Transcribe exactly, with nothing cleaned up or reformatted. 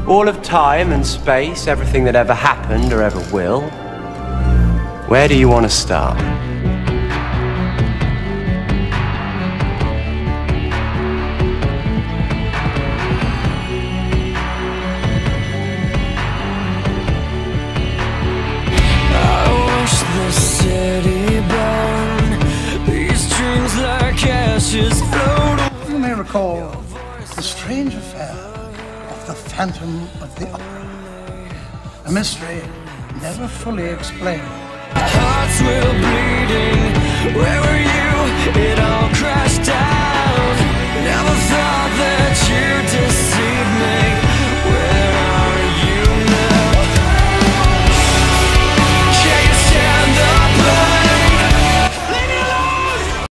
All of time and space, everything that ever happened or ever will. Where do you want to start? You may recall the strange affair of the Phantom of the Opera, a mystery never fully explained. Our hearts were bleeding. Where were you? It all crashed down.